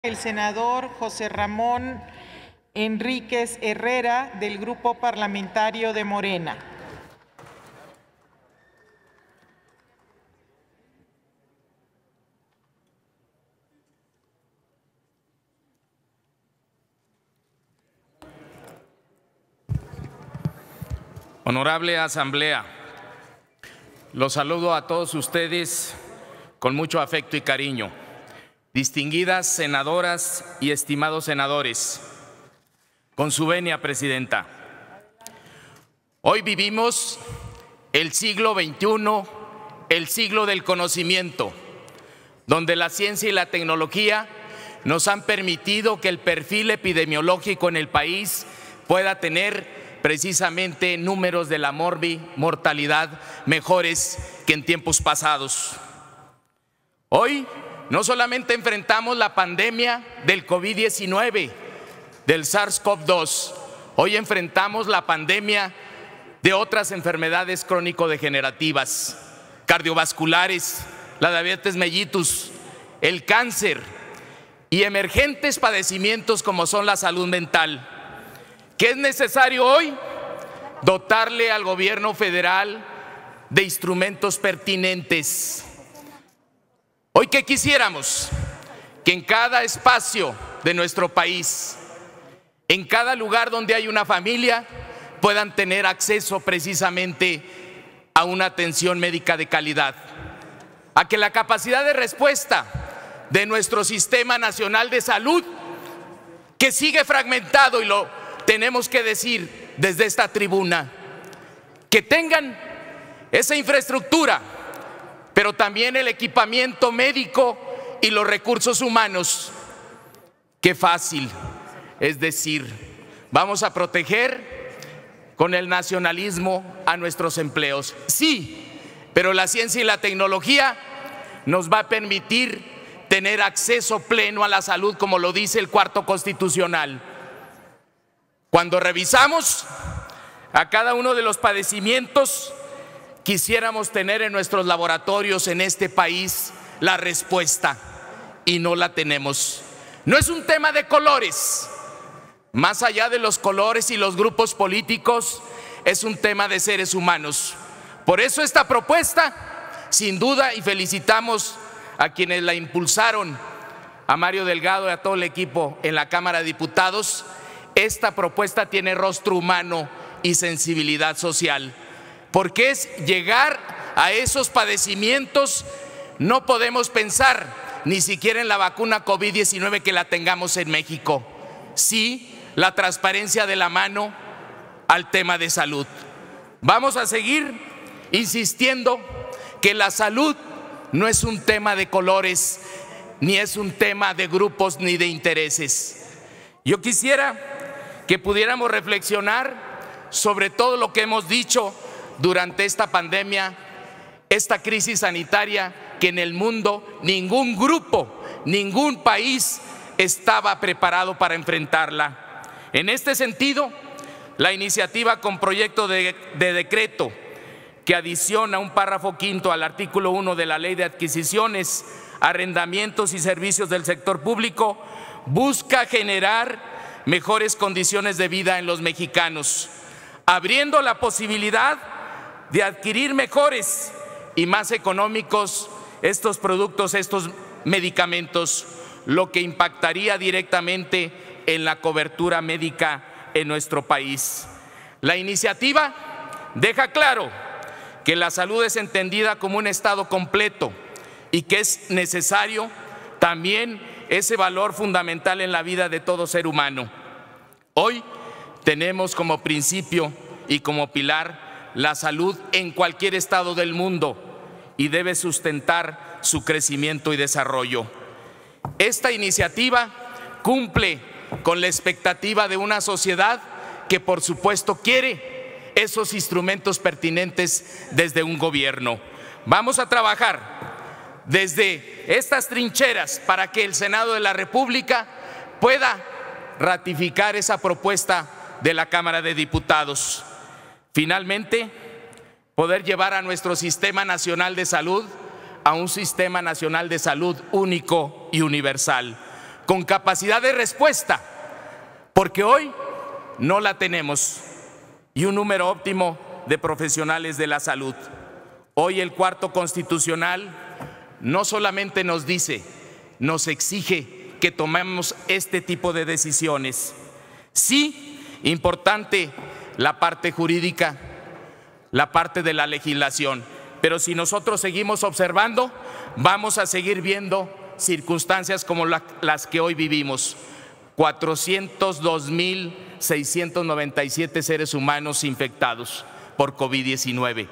El senador José Ramón Enríquez Herrera, del Grupo Parlamentario de Morena. Honorable Asamblea, los saludo a todos ustedes con mucho afecto y cariño. Distinguidas senadoras y estimados senadores, con su venia, Presidenta. Hoy vivimos el siglo XXI, el siglo del conocimiento, donde la ciencia y la tecnología nos han permitido que el perfil epidemiológico en el país pueda tener precisamente números de la mortalidad mejores que en tiempos pasados. Hoy no solamente enfrentamos la pandemia del COVID-19, del SARS-CoV-2, hoy enfrentamos la pandemia de otras enfermedades crónico-degenerativas, cardiovasculares, la diabetes mellitus, el cáncer y emergentes padecimientos como son la salud mental. ¿Qué es necesario hoy? Dotarle al gobierno federal de instrumentos pertinentes. Hoy, ¿qué quisiéramos? Que en cada espacio de nuestro país, en cada lugar donde hay una familia, puedan tener acceso precisamente a una atención médica de calidad, a que la capacidad de respuesta de nuestro Sistema Nacional de Salud, que sigue fragmentado, y lo tenemos que decir desde esta tribuna, que tengan esa infraestructura, pero también el equipamiento médico y los recursos humanos. Qué fácil es decir, vamos a proteger con el nacionalismo a nuestros empleos. Sí, pero la ciencia y la tecnología nos va a permitir tener acceso pleno a la salud, como lo dice el cuarto constitucional. Cuando revisamos a cada uno de los padecimientos, quisiéramos tener en nuestros laboratorios en este país la respuesta, y no la tenemos. No es un tema de colores, más allá de los colores y los grupos políticos, es un tema de seres humanos. Por eso esta propuesta, sin duda, y felicitamos a quienes la impulsaron, a Mario Delgado y a todo el equipo en la Cámara de Diputados, esta propuesta tiene rostro humano y sensibilidad social, porque es llegar a esos padecimientos. No podemos pensar ni siquiera en la vacuna COVID-19 que la tengamos en México. Sí, la transparencia de la mano al tema de salud. Vamos a seguir insistiendo que la salud no es un tema de colores, ni es un tema de grupos ni de intereses. Yo quisiera que pudiéramos reflexionar sobre todo lo que hemos dicho durante esta pandemia, esta crisis sanitaria que en el mundo ningún grupo, ningún país estaba preparado para enfrentarla. En este sentido, la iniciativa con proyecto de decreto que adiciona un párrafo quinto al artículo 1 de la Ley de Adquisiciones, Arrendamientos y Servicios del Sector Público busca generar mejores condiciones de vida en los mexicanos, abriendo la posibilidad de adquirir mejores y más económicos estos productos, estos medicamentos, lo que impactaría directamente en la cobertura médica en nuestro país. La iniciativa deja claro que la salud es entendida como un estado completo y que es necesario también ese valor fundamental en la vida de todo ser humano. Hoy tenemos como principio y como pilar la salud en cualquier estado del mundo, y debe sustentar su crecimiento y desarrollo. Esta iniciativa cumple con la expectativa de una sociedad que, por supuesto, quiere esos instrumentos pertinentes desde un gobierno. Vamos a trabajar desde estas trincheras para que el Senado de la República pueda ratificar esa propuesta de la Cámara de Diputados. Finalmente, poder llevar a nuestro Sistema Nacional de Salud a un Sistema Nacional de Salud único y universal, con capacidad de respuesta, porque hoy no la tenemos, y un número óptimo de profesionales de la salud. Hoy el Cuarto Constitucional no solamente nos dice, nos exige que tomemos este tipo de decisiones. Sí, importante la parte jurídica, la parte de la legislación, pero si nosotros seguimos observando, vamos a seguir viendo circunstancias como las que hoy vivimos. 402.697 seres humanos infectados por COVID-19,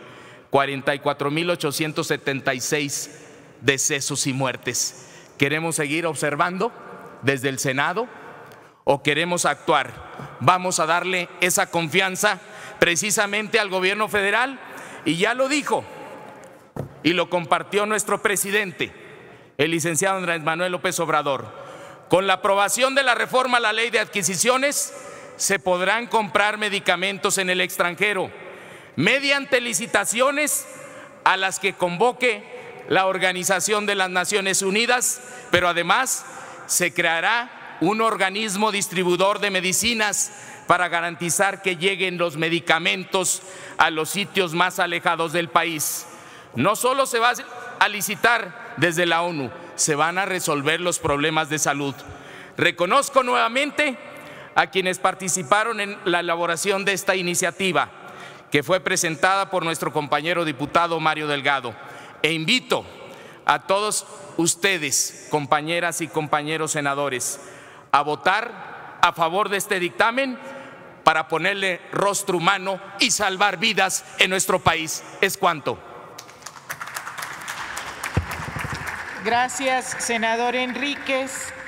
44.876 decesos y muertes. ¿Queremos seguir observando desde el Senado o queremos actuar? Vamos a darle esa confianza precisamente al gobierno federal, y ya lo dijo y lo compartió nuestro presidente, el licenciado Andrés Manuel López Obrador. Con la aprobación de la reforma a la Ley de Adquisiciones, se podrán comprar medicamentos en el extranjero mediante licitaciones a las que convoque la Organización de las Naciones Unidas, pero además se creará un organismo distribuidor de medicinas para garantizar que lleguen los medicamentos a los sitios más alejados del país. No solo se va a licitar desde la ONU, se van a resolver los problemas de salud. Reconozco nuevamente a quienes participaron en la elaboración de esta iniciativa, que fue presentada por nuestro compañero diputado Mario Delgado, e invito a todos ustedes, compañeras y compañeros senadores, a votar a favor de este dictamen para ponerle rostro humano y salvar vidas en nuestro país. Es cuanto. Gracias, senador Enríquez.